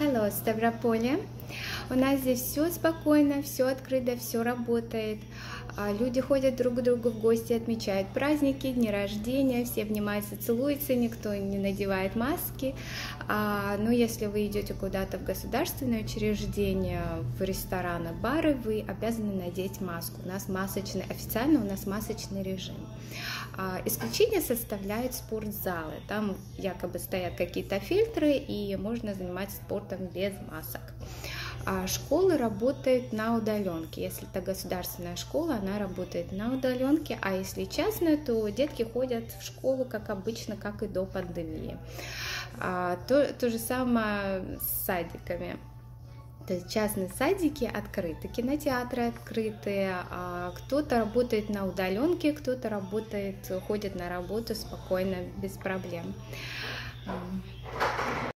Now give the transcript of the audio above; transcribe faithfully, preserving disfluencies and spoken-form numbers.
Hello, Ставрополе. У нас здесь все спокойно, все открыто, все работает. А, Люди ходят друг к другу в гости, отмечают праздники, дни рождения, все обнимаются, целуются, никто не надевает маски. А, Но если вы идете куда-то в государственное учреждение, в рестораны, бары, вы обязаны надеть маску. У нас масочный, официально у нас масочный режим. А, Исключение составляют спортзалы. Там якобы стоят какие-то фильтры, и можно заниматься спортом без масок. А школы работают на удаленке. Если это государственная школа, она работает на удаленке, а если частная, то детки ходят в школу, как обычно, как и до пандемии. А, то, то же самое с садиками. То есть частные садики открыты, кинотеатры открыты, а кто-то работает на удаленке, кто-то работает, ходит на работу спокойно, без проблем.